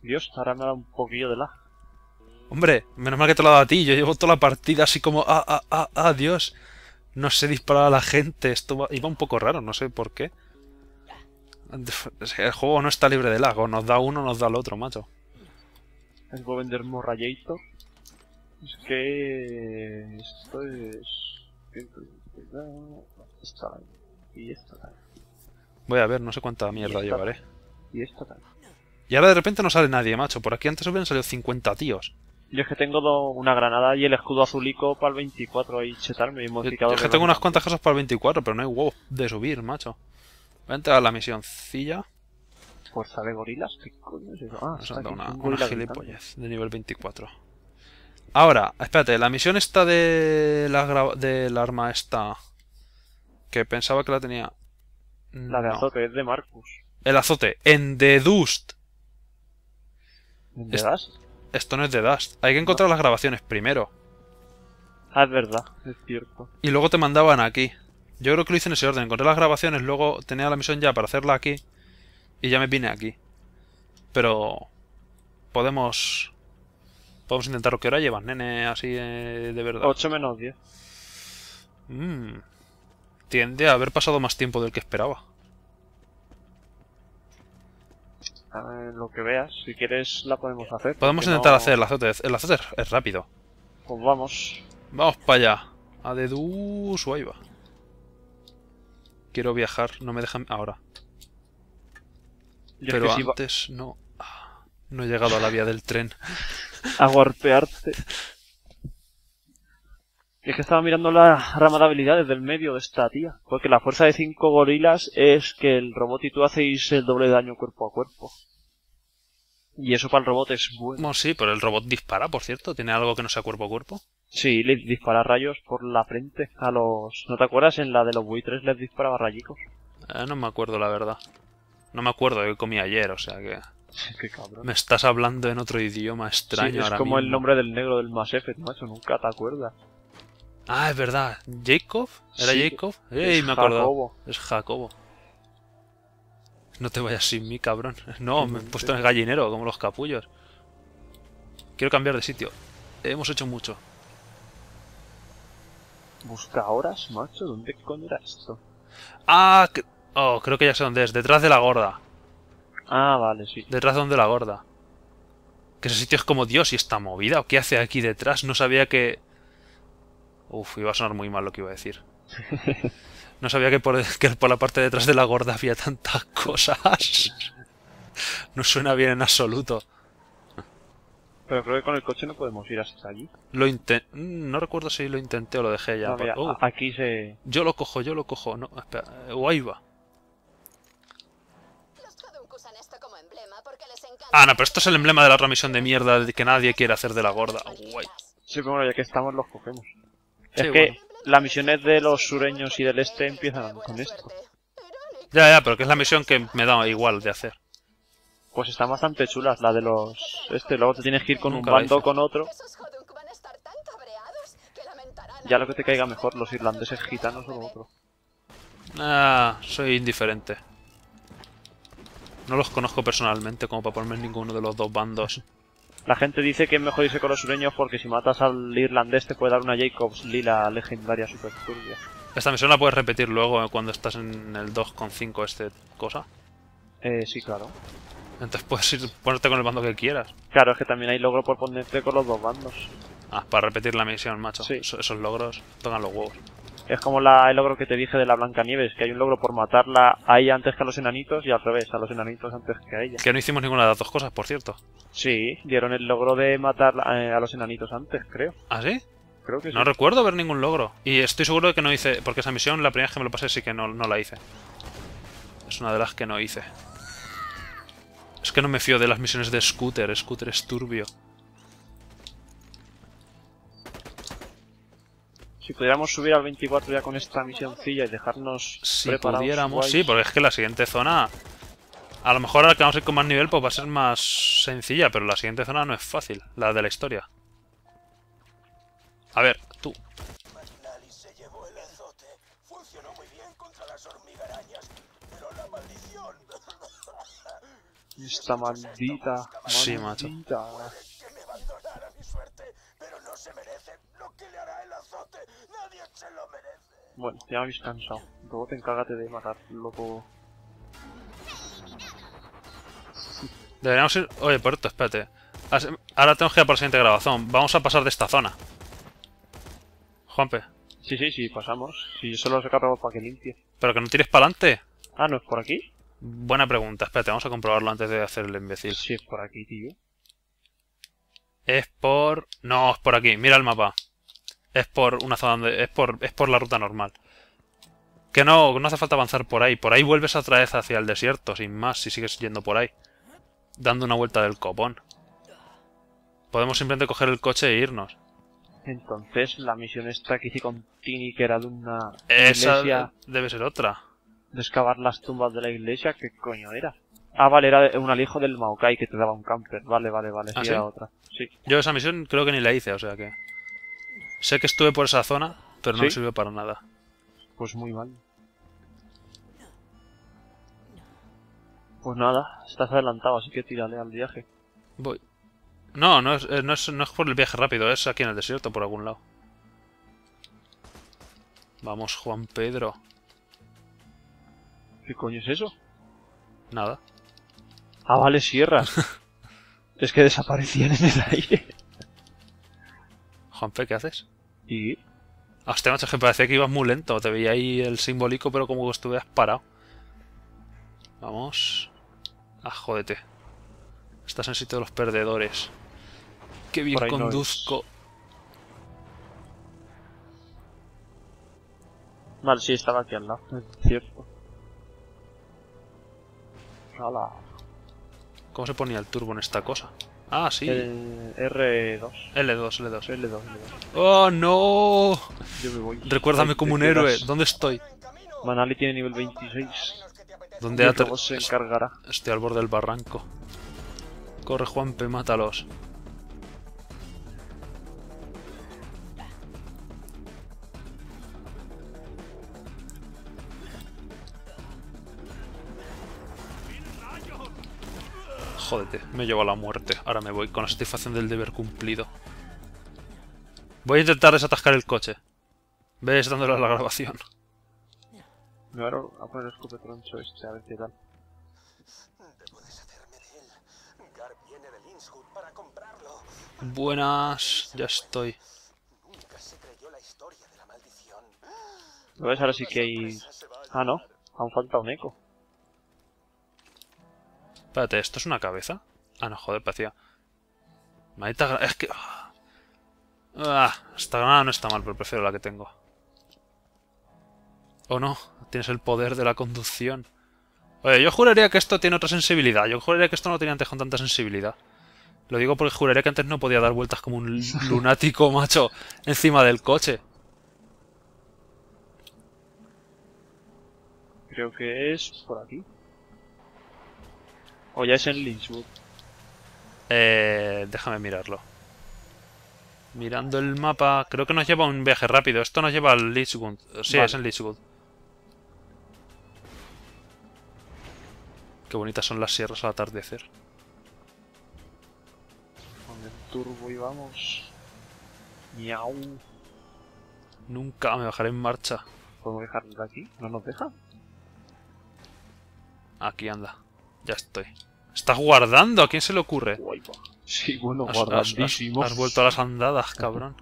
Dios, ahora me ha dado un poquillo de lag. Hombre, menos mal que te lo he dado a ti. Yo llevo toda la partida así como... Dios. No sé disparar a la gente. Iba un poco raro, no sé por qué. El juego no está libre de lag. O nos da uno o nos da el otro, macho. Es puedo vender Morrayator. Es que... Esto es... Esta tal. Y esta tal. Voy a ver, no sé cuánta Y mierda esta llevaré. tal. Y esta tal. Y ahora de repente no sale nadie, macho. Por aquí antes hubieran salido 50 tíos. Yo es que tengo una granada y el escudo azulico para el 24 ahí chetar, me he Yo modificado es que tengo unas cuantas cosas para el 24, pero no hay huevos de subir, macho. Voy a entrar a la misioncilla. Fuerza de gorilas, ¿qué coño es eso? Ah, Nos está han dado aquí, un una gorila gritando. gilipollez de nivel 24. Ahora, espérate, la misión esta del arma esta... Que pensaba que la tenía... La de No. azote es de Marcus. El azote. En The Dust. ¿De das? Esto no es de Dust. Hay que No. encontrar las grabaciones primero. Ah, es verdad, es cierto. Y luego te mandaban aquí. Yo creo que lo hice en ese orden. Encontré las grabaciones, luego tenía la misión ya para hacerla aquí. Y ya me vine aquí. Pero... Podemos intentar. ¿Qué hora llevas, nene? Así de verdad. 8 menos 10. Tiende a haber pasado más tiempo del que esperaba. A ver, lo que veas, si quieres la podemos hacer. Podemos porque intentar no... hacer el azote. El azote es rápido. Pues vamos. Vamos para allá. A Dedu Suaiba. Quiero viajar. No me dejan ahora. Yo Pero es que si antes no... No he llegado a la vía del tren. a golpearte. Y es que estaba mirando la rama de habilidades del medio de esta tía. Porque la fuerza de 5 gorilas es que el robot y tú hacéis el doble de daño cuerpo a cuerpo. Y eso para el robot es bueno. Bueno, sí, pero el robot dispara, por cierto. ¿Tiene algo que no sea cuerpo a cuerpo? Sí, le dispara rayos por la frente a los... ¿No te acuerdas? En la de los buitres les disparaba rayicos. No me acuerdo, la verdad. No me acuerdo de qué comí ayer, o sea que... Qué cabrón. Me estás hablando en otro idioma extraño Sí, es ahora como el mismo. nombre del negro del Mass Effect, macho, nunca te acuerdas. Ah, es verdad. ¿Jacob? ¿Era Sí, Jacob? es Me he acordado. Jacobo. Es Jacobo. No te vayas sin mí, cabrón. No, me he Simplemente. puesto en el gallinero, como los capullos. Quiero cambiar de sitio. Hemos hecho mucho. Busca horas, macho, ¿dónde coño era esto? Ah, oh, creo que ya sé dónde es. Detrás de la gorda. Ah, vale, sí. Detrás de donde la gorda. Que ese sitio es como Dios y está movida. ¿O qué hace aquí detrás? No sabía que... Uf, iba a sonar muy mal lo que iba a decir. No sabía que por la parte de detrás de la gorda había tantas cosas. No suena bien en absoluto. Pero creo que con el coche no podemos ir hasta allí. No recuerdo si lo intenté o lo dejé ya. No, mira, aquí se... Yo lo cojo, yo lo cojo. No, espera. O ahí va. Los Hadouken usan esto como emblema porque les encanta. Ah, no, pero esto es el emblema de la otra misión de mierda de que nadie quiere hacer de la gorda. Guay. Sí, pero bueno, ya que estamos los cogemos. Sí, Es que bueno. las misiones de los sureños y del este empiezan con esto. Ya, pero que es la misión que me da igual de hacer. Pues están bastante chulas, la de los... luego te tienes que ir con Nunca un la bando o hice. con otro. Esos Hadouken van a estar tan cabreados que lamentarán Ya lo que te caiga mejor, los irlandeses gitanos o otro. Ah, soy indiferente. No los conozco personalmente como para ponerme en ninguno de los dos bandos. La gente dice que es mejor irse con los sureños porque si matas al irlandés te puede dar una Jacobs lila legendaria super turbia. Esta misión la puedes repetir luego cuando estás en el 2,5 este cosa. Sí, claro. Entonces puedes ponerte con el bando que quieras. Claro, es que también hay logro por ponerte con los dos bandos. Ah, para repetir la misión, macho. Sí. Esos logros tocan los huevos. Es como el logro que te dije de la Blancanieves, que hay un logro por matarla a ella antes que a los enanitos y al revés, a los enanitos antes que a ella. Que no hicimos ninguna de las dos cosas, por cierto. Sí, dieron el logro de matar a los enanitos antes, creo. ¿Ah, sí? Creo que sí. No recuerdo ver ningún logro. Y estoy seguro de que no hice... Porque esa misión, la primera vez que me lo pasé, sí que no la hice. Es una de las que no hice. Es que no me fío de las misiones de Scooter. Scooter es turbio. Si pudiéramos subir al 24 ya con esta misioncilla y dejarnos Si preparados pudiéramos... guays. Sí, porque es que la siguiente zona... A lo mejor ahora que vamos a ir con más nivel, pues va a ser más sencilla. Pero la siguiente zona no es fácil. La de la historia. A ver, tú. McNally se llevó el azote. Funcionó muy bien contra las hormigarañas, pero la maldición Esta maldita. Sí, macho. Maldita. Que me abandonara mi suerte, pero no se merece lo que le hará el azote. Nadie se lo merece. Bueno, ya me habéis cansado. Robot, encárgate de matarlo todo. Deberíamos ir... Oye, por esto, espérate. Ahora tenemos que ir a por la siguiente grabación. Vamos a pasar de esta zona. Juanpe. Sí, pasamos. Si solo saca robot para que limpie. Pero que no tires para adelante. Ah, ¿no es por aquí? Buena pregunta. Espérate, vamos a comprobarlo antes de hacer el imbécil. Sí, es por aquí, tío. Es por... No, es por aquí. Mira el mapa. Es por una zona donde... Es por la ruta normal. Que no hace falta avanzar por ahí. Por ahí vuelves otra vez hacia el desierto, sin más, si sigues yendo por ahí. Dando una vuelta del copón. Podemos simplemente coger el coche e irnos. Entonces, la misión esta que hice con Tini, que era de una Esa iglesia, debe ser otra. de excavar las tumbas de la iglesia, ¿qué coño era? Ah, vale, era un alijo del Maokai que te daba un camper. Vale, ¿Ah, sí, sí? era otra. Sí. Yo esa misión creo que ni la hice, o sea que... Sé que estuve por esa zona, pero no ¿Sí? me sirvió para nada. Pues muy mal. Pues nada, estás adelantado, así que tírale al viaje. Voy. No es por el viaje rápido, es aquí en el desierto, por algún lado. Vamos, Juan Pedro. ¿Qué coño es eso? Nada. Ah, vale, sierras. Es que desaparecían en el aire. Juanpe, ¿qué haces? ¿Y? Hostia, macho, que parecía que ibas muy lento. Te veía ahí el simbólico, pero como que estuvieras parado. Vamos. Ah, jódete. Estás en el sitio de los perdedores. Qué bien Por ahí no conduzco. Vale, sí, estaba aquí al lado, es cierto. Hala. ¿Cómo se ponía el turbo en esta cosa? Ah, sí. R2. L2. L2. ¡Oh, no! Yo me voy. Recuérdame Ahí como un te quedas. héroe. ¿Dónde estoy? Manali tiene nivel 26. Y ¿Dónde el robot se encargará. Estoy al borde del barranco. Corre, Juanpe, mátalos. Jódete, me llevo a la muerte. Ahora me voy con la satisfacción del deber cumplido. Voy a intentar desatascar el coche. Ves dándole a la grabación. Me voy a poner el escopetroncho este, a ver qué tal. Debo deshacerme de él. Gar viene de Linkswood para comprarlo. Buenas, ya estoy. Nunca se creyó la historia de la maldición. Lo ves, ahora sí que hay... Ah, no. Aún falta un eco. Espérate, ¿esto es una cabeza? Ah, no, joder, parecía. Maldita es que... esta granada no está mal, pero prefiero la que tengo. ¿O no? Tienes el poder de la conducción. Oye, yo juraría que esto tiene otra sensibilidad. Yo juraría que esto no lo tenía antes con tanta sensibilidad. Lo digo porque juraría que antes no podía dar vueltas como un lunático, macho, encima del coche. Creo que es por aquí. O ya es en Lynchwood. Déjame mirarlo. Mirando el mapa, creo que nos lleva a un viaje rápido. Esto nos lleva al Lichwood. Sí, Vale. es en Lichwood. Qué bonitas son las sierras al atardecer. Con el turbo y vamos. Miau. Nunca me bajaré en marcha. ¿Podemos dejarlo de aquí? ¿No nos deja? Aquí anda. Ya estoy. ¿Estás guardando? ¿A quién se le ocurre? Guay, va. Sí, bueno, Has guardadísimo. vuelto a las andadas, cabrón.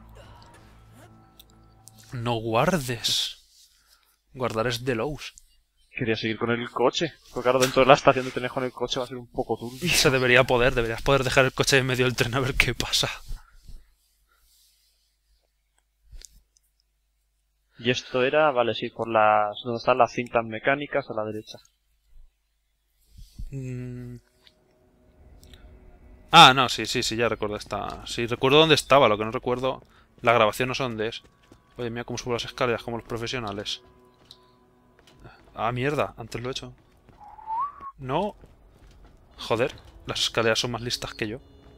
No guardes. Guardar es de Lowe's. Quería seguir con el coche. Porque claro, dentro de la estación de tener con el coche va a ser un poco turbio. Se debería poder. Deberías poder dejar el coche en medio del tren a ver qué pasa. Y esto era, vale, sí, por las... donde están las cintas mecánicas a la derecha. Ah, no, sí, ya recuerdo esta. Sí, recuerdo dónde estaba, lo que no recuerdo. La grabación no sé dónde es. Oye, mira cómo subo las escaleras como los profesionales. Ah, mierda, antes lo he hecho. No. Joder, las escaleras son más listas que yo.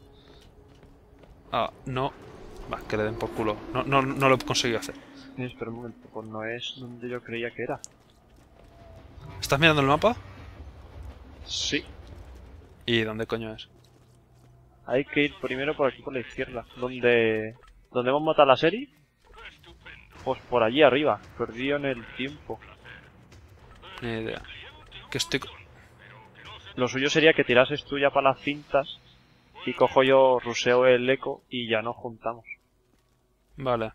Ah, no. Va, que le den por culo. No lo he conseguido hacer. Espera un momento, pues no es donde yo creía que era. ¿Estás mirando el mapa? Sí. ¿Y dónde coño es? Hay que ir primero por aquí por la izquierda. ¿Dónde hemos matado a la serie? Pues por allí arriba. Perdido en el tiempo. Ni idea. Que estoy... Lo suyo sería que tirases tú ya para las cintas y cojo yo, ruseo el eco y ya nos juntamos. Vale.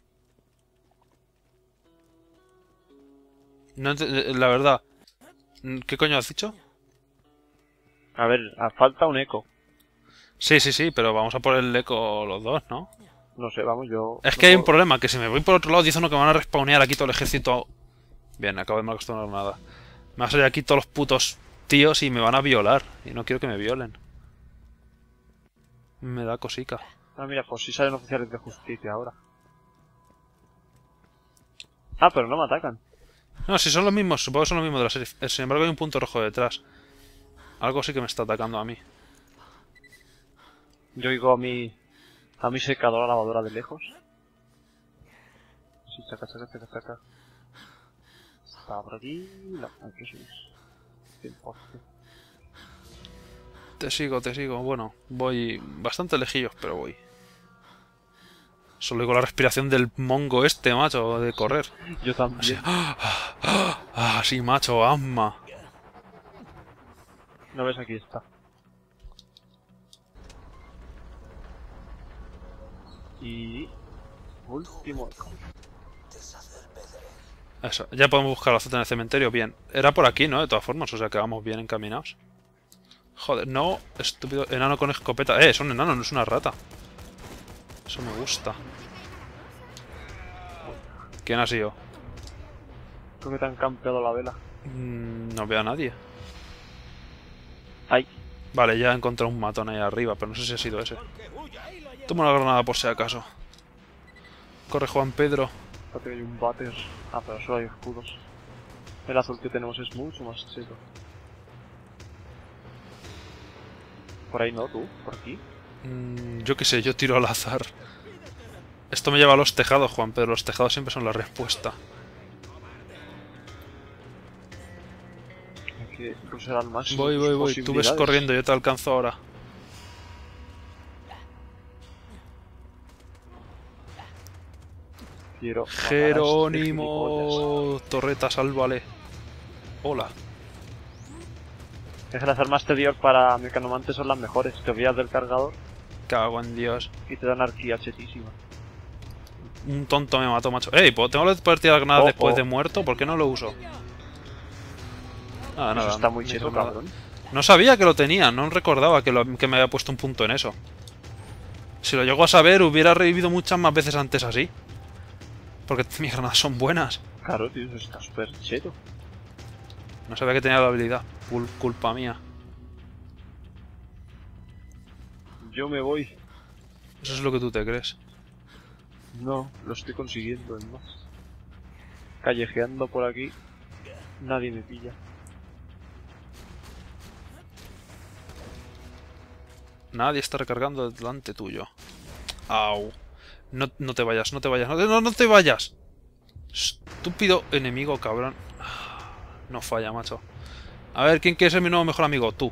No la verdad. ¿Qué coño has dicho? A ver, falta un eco. Sí, sí, sí, pero vamos a por el eco los dos, ¿no? No sé, vamos, yo... Es no que hay un puedo. problema, que si me voy por otro lado dice uno que me van a respawnear aquí todo el ejército. Bien, acabo de no acostumbrar nada. Me van a salir aquí todos los putos tíos y me van a violar. Y no quiero que me violen. Me da cosica. Ah, mira, pues sí salen oficiales de justicia ahora. Ah, pero no me atacan. No, si son los mismos, supongo que son los mismos de la serie. Sin embargo hay un punto rojo detrás. Algo sí que me está atacando a mí. Yo oigo a mi secadora lavadora de lejos. Sí, chaca, chaca, chaca, chaca. Está por aquí. No, aquí sí. 100%. Te sigo. Bueno, voy bastante lejillos, pero voy. Solo oigo la respiración del mongo este, macho, de correr. Yo también. Ah, sí, macho, asma. No ves, aquí está. Y... último eco. Eso, ya podemos buscar la azota en el cementerio, bien. Era por aquí, ¿no? De todas formas, o sea que vamos bien encaminados. Joder, no, estúpido enano con escopeta. Es un enano, no es una rata. Eso me gusta. ¿Quién ha sido? Creo que te han campeado la vela. No veo a nadie. ¡Ay! Vale, ya he encontrado un matón ahí arriba, pero no sé si ha sido ese. Toma una granada por si acaso. Corre, Juan Pedro. Espérate que hay un váter. Ah, pero solo hay escudos. El azul que tenemos es mucho más chido. Por ahí no, tú, por aquí. Yo qué sé, yo tiro al azar. Esto me lleva a los tejados, Juan Pedro. Los tejados siempre son la respuesta. Hay que usar al máximo. Voy. tus Tú ves posibilidades. corriendo, yo te alcanzo ahora. Quiero matar a este gilipollas. Jerónimo. Torreta, sálvale. Hola. Es que las armas exterior para mecanomantes son las mejores. Te olvidas del cargador Cago en Dios. y te dan arquía chetísima. Un tonto me mató, macho. ¡Ey! ¿Tengo que poder tirar granada Oh, después oh. de muerto? ¿Por qué no lo uso? Ah, Eso nada. está muy no cheto, hizo nada. cabrón. No sabía que lo tenía, no recordaba que me había puesto un punto en eso. Si lo llego a saber, hubiera revivido muchas más veces antes así. Porque mis granadas son buenas. Claro, tío, eso está súper cheto. No sabía que tenía la habilidad. Culpa mía. Yo me voy. Eso es lo que tú te crees. No, lo estoy consiguiendo, es más. Callejeando por aquí, nadie me pilla. Nadie está recargando delante tuyo. Au. No te vayas, no te vayas. Estúpido enemigo, cabrón. No falla, macho. A ver, ¿quién quiere ser mi nuevo mejor amigo? Tú.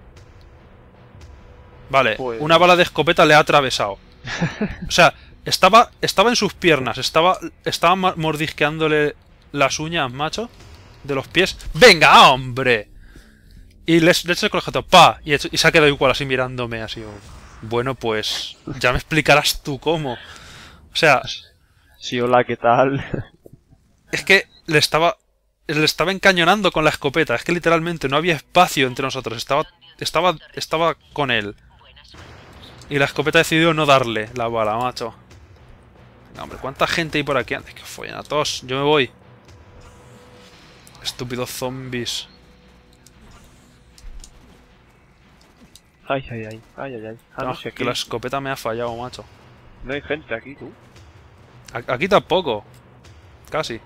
Vale, Pues... una bala de escopeta le ha atravesado. O sea, estaba en sus piernas, estaba mordisqueándole las uñas, macho, de los pies. ¡Venga, hombre! Y le echo el colejato, ¡pa! Y se ha quedado igual así mirándome, así. Bueno, pues ya me explicarás tú cómo. O sea, Sí, hola, ¿qué tal? es que le estaba encañonando con la escopeta. Es que literalmente no había espacio entre nosotros. Estaba con él. Y la escopeta decidió no darle la bala, macho. Venga, hombre, ¿cuánta gente hay por aquí? Antes que follen a todos. Yo me voy. Estúpidos zombies. Ay. Ah, no, No, si aquí que la escopeta me ha fallado, macho. no hay gente aquí, tú. Aquí tampoco. Casi.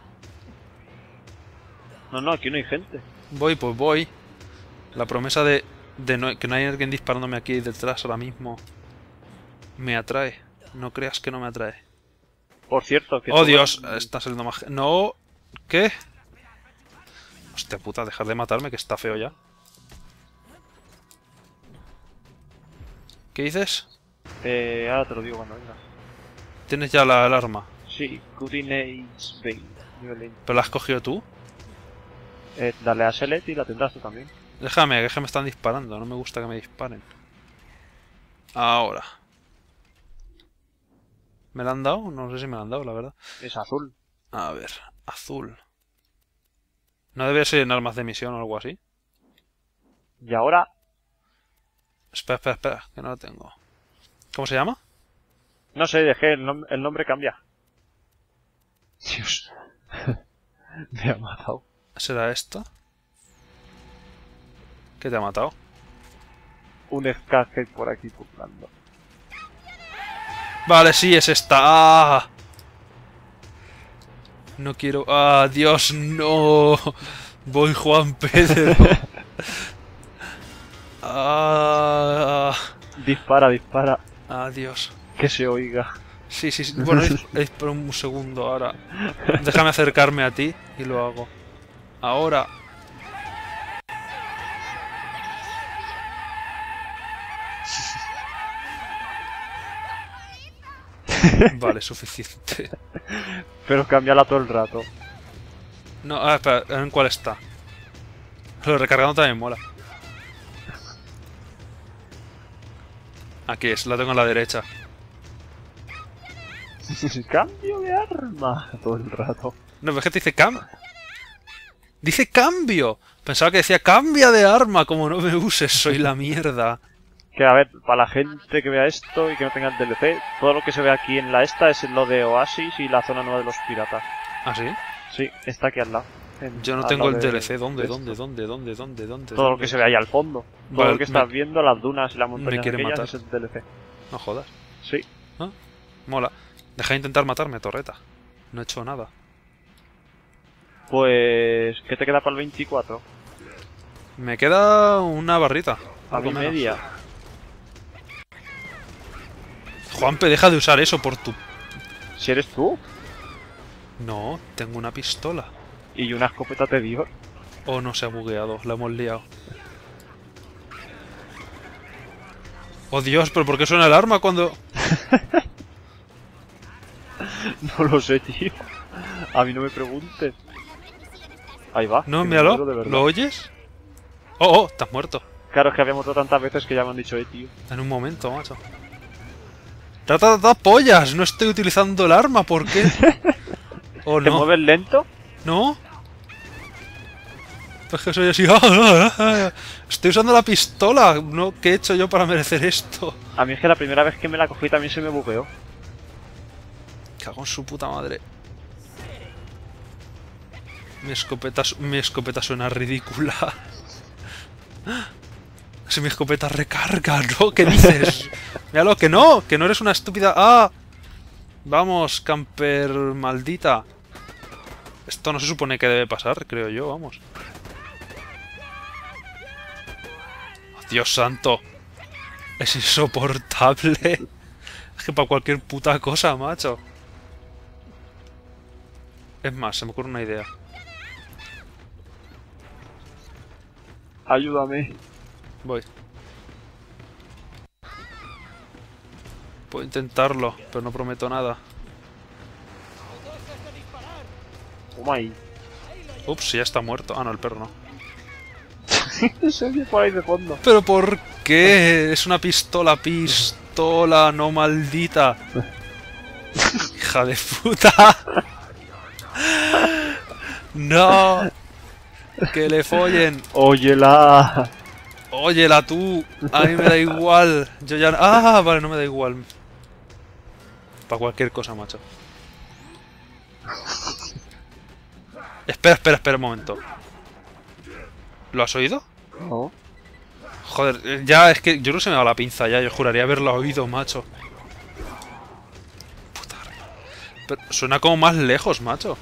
No, aquí no hay gente. Voy, pues voy. La promesa de que no hay alguien disparándome aquí detrás ahora mismo me atrae. No creas que no me atrae. Por cierto, que... ¡Oh, todo- Dios! Está saliendo más... ¡No! ¿Qué? Hostia puta, dejar de matarme, que está feo ya. ¿Qué dices? Ahora te lo digo cuando venga. Tienes ya el arma. Sí, Cutting Age Bane, nivel 20. ¿Pero la has cogido tú? Dale a Select y la tendrás tú también. Déjame, que me están disparando. No me gusta que me disparen. Ahora. ¿Me la han dado? No sé si me la han dado, la verdad. Es azul. A ver, azul. ¿No debe ser en armas de misión o algo así? Y ahora, Espera, que no la tengo. ¿Cómo se llama? no sé, dejé el nombre cambia. Dios. Me ha matado. ¿Será esta? ¿Qué te ha matado? Un Scarhead por aquí puplando. Vale, sí, es esta. ¡Ah! No quiero... ¡Ah, Dios, no! Voy, Juan Pedro. ¡Ah! Dispara. Adiós. Que se oiga. Sí. Bueno, es por un segundo ahora. Déjame acercarme a ti y lo hago. Ahora. Vale, suficiente. Pero cámbiala todo el rato. No, espera, ¿en cuál está? Lo recargando también mola. Aquí es, la tengo a la derecha. Cambio de arma todo el rato. No, ves que te dice Dice cambio. Pensaba que decía cambia de arma, como no me uses, soy la mierda. Que a ver, para la gente que vea esto y que no tenga el DLC, todo lo que se ve aquí en la esta es lo de Oasis y la zona nueva de los piratas. ¿Ah, sí? Sí, está aquí al lado. Yo no al tengo lado el de DLC. ¿Dónde? Todo lo que se ve ahí al fondo. Todo Vale, lo que estás viendo, las dunas y la montaña quiere aquellas, matar. es el DLC. No jodas. Sí. ¿Ah? Mola. Deja de intentar matarme, torreta. No he hecho nada. Pues, ¿qué te queda para el 24? Me queda una barrita. A algo mi menos. media. Juanpe, deja de usar eso por tu... Si eres tú No, tengo una pistola. y una escopeta te dio. Oh, no, se ha bugueado. La hemos liado. Oh, Dios, pero ¿por qué suena el arma cuando...? No lo sé, tío. A mí no me preguntes. Ahí va. No, que me míralo. muero de verdad. ¿Lo oyes? Oh, estás muerto. Claro, es que había muerto tantas veces que ya me han dicho, tío. En un momento, macho. ¡Trata pollas! No estoy utilizando el arma, ¿por qué? Oh, ¿Te no. mueves lento? ¿No? Es que soy así... Estoy usando la pistola. No, ¿qué he hecho yo para merecer esto? A mí es que la primera vez que me la cogí también se me bugueó. Cago en su puta madre. Mi escopeta suena ridícula. Si mi escopeta recarga, ¿no? ¿Qué dices? Míralo, que no eres una estúpida... ¡Ah! Vamos, camper maldita. Esto no se supone que debe pasar, creo yo, vamos. Oh, Dios santo. Es insoportable. Es que para cualquier puta cosa, macho. Es más, se me ocurre una idea. Ayúdame. Voy. Puedo intentarlo, pero no prometo nada. Toma ahí. Ups, ya está muerto. Ah, no, el perro no. Se oye por ahí de fondo. ¿Pero por qué? Es una pistola, no maldita. Hija de puta. No. Que le follen. Óyela. Óyela tú. A mí me da igual. Yo ya... Ah, vale, no me da igual. Para cualquier cosa, macho. Espera un momento. ¿Lo has oído? No. Joder, ya es que yo creo que se me va la pinza ya. Yo juraría haberlo oído, macho. Puta. Pero suena como más lejos, macho.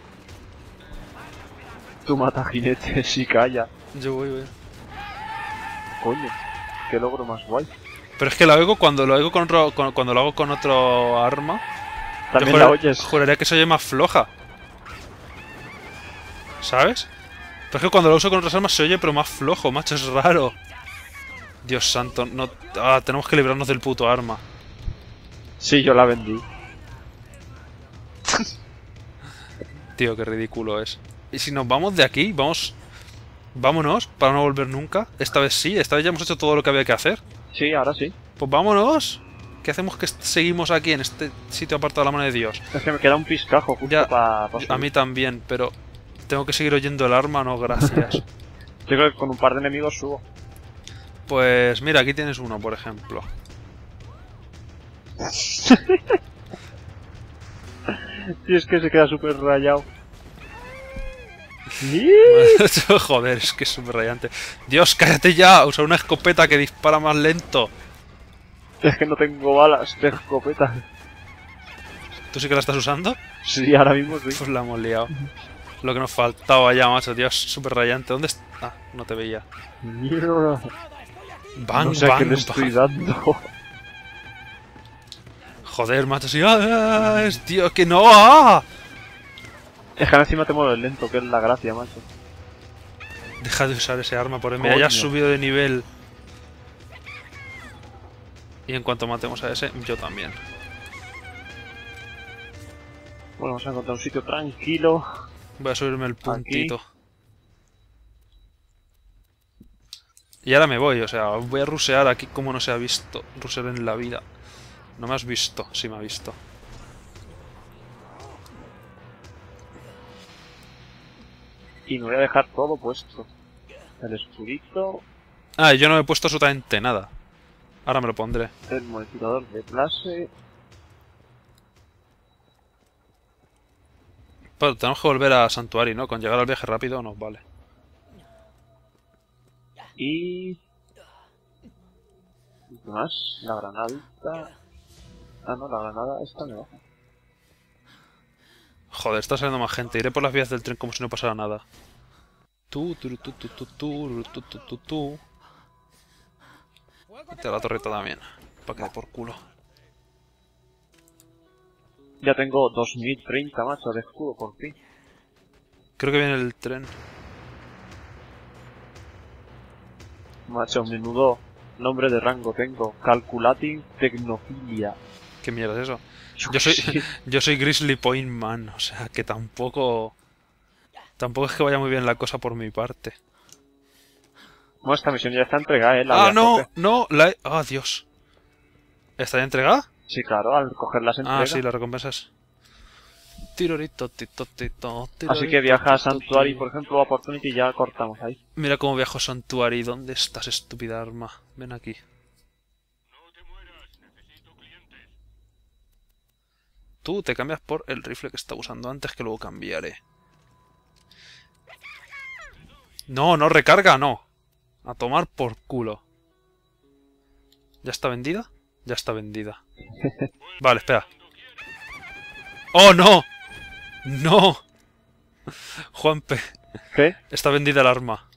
Tú mata jinetes y calla. Yo voy. Coño. Qué logro más guay. Pero es que lo oigo cuando lo oigo con otro, cuando lo hago con otro arma. También yo la oyes. Juraría que se oye más floja. ¿Sabes? Pero es que cuando lo uso con otras armas se oye pero más flojo, macho, es raro. Dios santo, no... Ah, tenemos que librarnos del puto arma. Sí, yo la vendí. Tío, qué ridículo es. Y si nos vamos de aquí, vamos... Vámonos, para no volver nunca. Esta vez sí, esta vez ya hemos hecho todo lo que había que hacer. Sí, ahora sí. Pues vámonos. ¿Qué hacemos que seguimos aquí, en este sitio apartado de la mano de Dios? Es que me queda un piscajo justo Ya, para a mí también, pero... Tengo que seguir oyendo el arma, no, gracias. Yo creo que con un par de enemigos subo. Pues mira, aquí tienes uno, por ejemplo. Y es que se queda súper rayado. Joder, es que es súper rayante. Dios, cállate ya, usa una escopeta que dispara más lento. Es que no tengo balas de escopeta. ¿Tú sí que la estás usando? Sí, ahora mismo sí. Pues la hemos liado. Lo que nos faltaba ya, macho. Dios, súper rayante. ¿Dónde está? Ah, no te veía. Mierda. Bang, No sé a qué bang, le estoy bang. dando. Joder, macho, sí. ¡Ah! Tío, que no. ¡Ah! Es que encima te mueves lento, que es la gracia, macho. Deja de usar ese arma, por me Coño. hayas subido de nivel. Y en cuanto matemos a ese, yo también. Bueno, vamos a encontrar un sitio tranquilo. Voy a subirme el puntito. Y ahora me voy, o sea, voy a rusear aquí como no se ha visto. Rusear en la vida. No me has visto, sí me ha visto. Y me voy a dejar todo puesto. El escudito, Ah, yo no me he puesto absolutamente nada. Ahora me lo pondré. el modificador de clase. Pero tenemos que volver a Santuari, ¿no? Con llegar al viaje rápido nos vale. Y... ¿qué más? La granadita... Ah, no, la granada esta me baja. Joder, está saliendo más gente. Iré por las vías del tren como si no pasara nada. Vete a la torreta también. Para que dé por culo. Ya tengo 2030 macho de escudo por fin. Creo que viene el tren. Macho, menudo nombre de rango tengo. Calculating Tecnofilia. ¿Qué mierda es eso? Sí. Yo soy Grizzly Point Man, o sea que tampoco... Tampoco es que vaya muy bien la cosa por mi parte. Bueno, esta misión ya está entregada, la ¡Ah, de no! Azote. ¡No! La he... ¡Ah, Dios! ¿Está ya entregada? Sí, claro, al cogerlas entrega. Ah, sí, las recompensas. Tirorito, tito, tito, Así que viaja a Sanctuary, por ejemplo, a Opportunity y ya cortamos ahí. Mira cómo viajo a Santuari. ¿Dónde estás, estúpida arma? Ven aquí. Tú te cambias por el rifle que estaba usando antes, que luego cambiaré. No, no recarga, no. A tomar por culo. ¿Ya está vendida? Ya está vendida. Vale, espera. ¡Oh, no! ¡No! Juanpe, ¿Qué? está vendida el arma.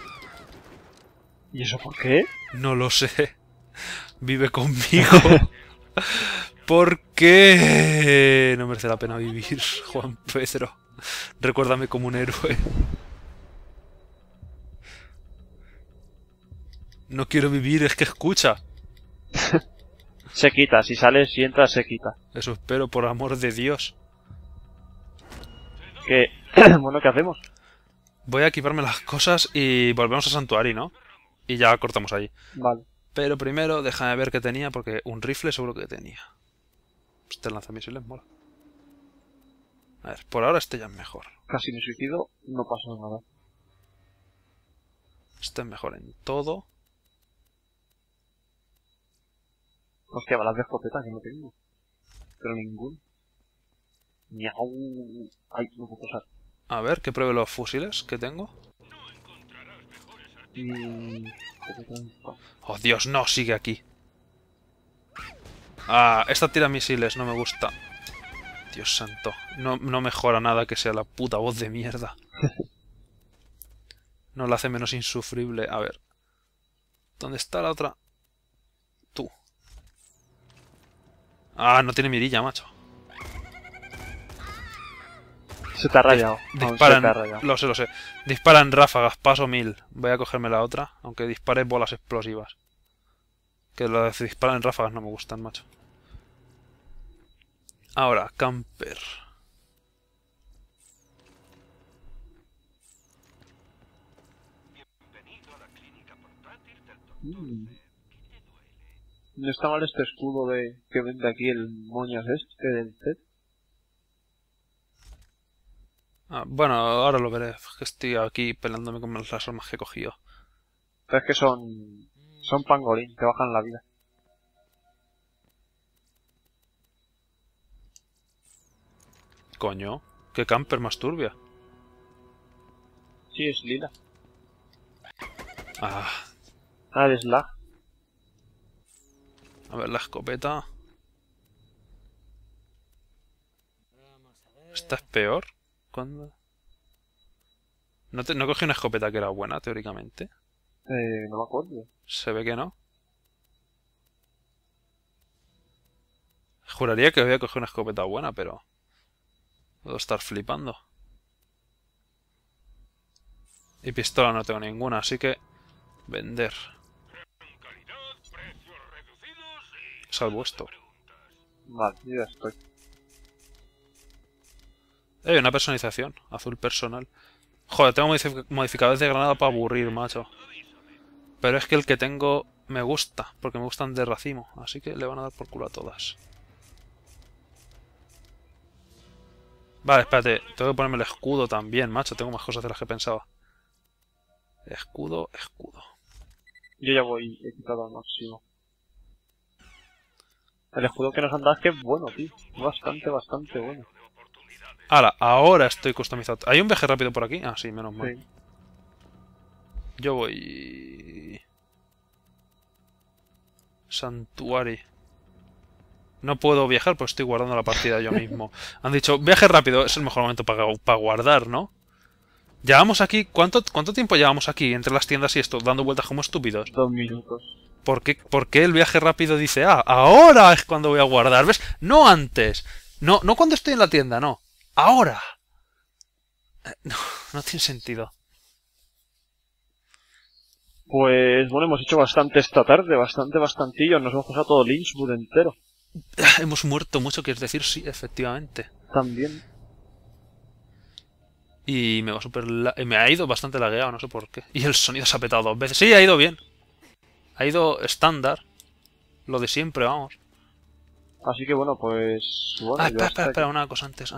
¿Y eso por qué? No lo sé. Vive conmigo. ¿Por qué? No merece la pena vivir, Juan Pedro. Recuérdame como un héroe. No quiero vivir, es que escucha. Se quita, si sales y entras se quita. Eso espero, por amor de Dios. Que... bueno, ¿qué hacemos? Voy a equiparme las cosas y volvemos a Santuari, ¿no? Y ya cortamos ahí. Vale. Pero primero déjame ver qué tenía, porque un rifle seguro que tenía. Este lanzamisiles mola. A ver, por ahora este ya es mejor. Casi me suicido, no pasa nada. Este es mejor en todo. Hostia, balas de escopeta que no tengo. Pero ninguno. Miau. Ay, no puedo pasar. A ver, que pruebe los fusiles que tengo. Oh, Dios, no, sigue aquí. Ah, esta tira misiles, no me gusta. Dios santo. No mejora nada que sea la puta voz de mierda. No la hace menos insufrible. A ver. ¿Dónde está la otra? Tú. Ah, no tiene mirilla, macho. Se te ha rayado. Disparan. Se te ha rayado. Lo sé, lo sé. Disparan ráfagas, paso 1000. Voy a cogerme la otra, aunque dispare bolas explosivas. Que los que disparan en ráfagas no me gustan, macho. Ahora, camper. No está mal este escudo de que vende aquí el moñas este del TED. Ah, bueno, ahora lo veré. Que estoy aquí peleándome con las armas que he cogido. Pero es que son pangolín, te bajan la vida. Coño, qué camper más turbia. Sí, es lila. Ah, Ah, el slag. a ver la escopeta. ¿Esta es peor? ¿Cuándo? ¿No cogí una escopeta que era buena, teóricamente? No me acuerdo. Se ve que no. Juraría que había cogido una escopeta buena, pero... puedo estar flipando. Y pistola no tengo ninguna, así que... vender. Salvo esto. Vale, yo ya estoy. Una personalización. Azul personal. Joder, tengo modificadores de granada para aburrir, macho. Pero es que el que tengo me gusta, porque me gustan de racimo. Así que le van a dar por culo a todas. Vale, espérate. Tengo que ponerme el escudo también, macho. Tengo más cosas de las que pensaba. Escudo, escudo. Yo ya voy equipado al máximo. El escudo que nos han dado es que es bueno, tío. Bastante bueno. Ahora, ahora estoy customizado. ¿Hay un viaje rápido por aquí? Ah, sí, menos mal. Sí. Yo voy... Santuari. No puedo viajar, pues estoy guardando la partida yo mismo. Han dicho, viaje rápido, es el mejor momento para guardar, ¿no? Llevamos aquí... ¿Cuánto tiempo llevamos aquí entre las tiendas y esto? Dando vueltas como estúpidos. 2 minutos. ¿Por qué el viaje rápido dice, ah, ahora es cuando voy a guardar? ¿Ves? No antes. No cuando estoy en la tienda, no. Ahora. No tiene sentido. Pues bueno, hemos hecho bastante esta tarde, bastantillo. Nos hemos pasado todo el Innsmouth entero. Hemos muerto mucho, quieres decir, sí, efectivamente. También. Y me ha ido bastante lagueado, no sé por qué. Y el sonido se ha petado 2 veces. Sí, ha ido bien. Ha ido estándar. Lo de siempre, vamos. Así que bueno, pues... bueno, espera, una cosa antes.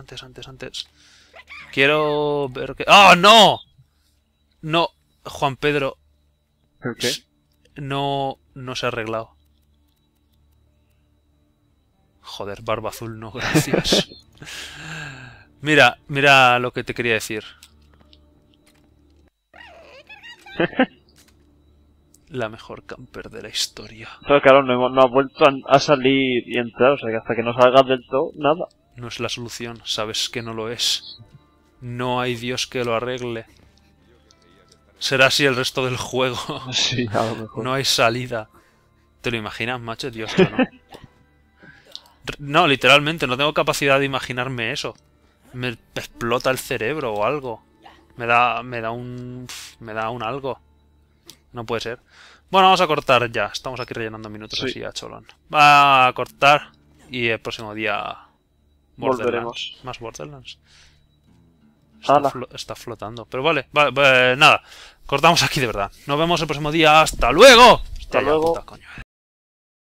Quiero ver que... ¡Oh, no! No, Juan Pedro. ¿El qué? No se ha arreglado. Joder, barba azul, no, gracias. Mira lo que te quería decir. La mejor camper de la historia. Pero claro, no ha vuelto a salir y entrar, o sea que hasta que no salgas del todo, nada. No es la solución, sabes que no lo es. No hay Dios que lo arregle. Será así el resto del juego. Sí, a lo mejor. No hay salida. ¿Te lo imaginas, macho? Dios, yo no. No, literalmente, no tengo capacidad de imaginarme eso. Me explota el cerebro o algo. Me da un algo. No puede ser. Bueno, vamos a cortar ya. Estamos aquí rellenando minutos así a cholón. Va a cortar. Y el próximo día... Volveremos. Más Borderlands. Está flotando. Pero vale, nada. Cortamos aquí de verdad. Nos vemos el próximo día. ¡Hasta luego! Hasta luego. Puta, coño.